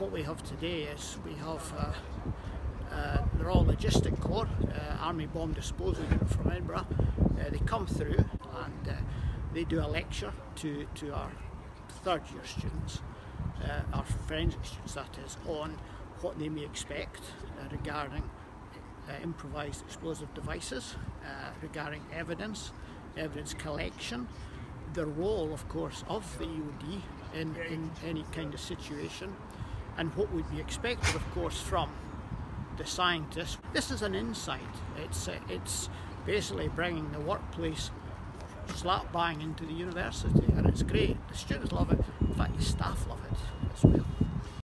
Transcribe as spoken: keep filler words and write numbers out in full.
what we have today is we have uh, uh, they're all logistic corps, uh, Army Bomb Disposal Unit from Edinburgh. Uh, they come through and uh, they do a lecture to, to our third year students, uh, our forensic students that is, on what they may expect uh, regarding uh, improvised explosive devices, uh, regarding evidence, evidence collection, the role of course of the E O D in, in any kind of situation, and what would be expected of course from the scientists. This is an insight. It's, uh, it's basically bringing the workplace slap bang into the university, and it's great. The students love it. In fact, the staff love it as well.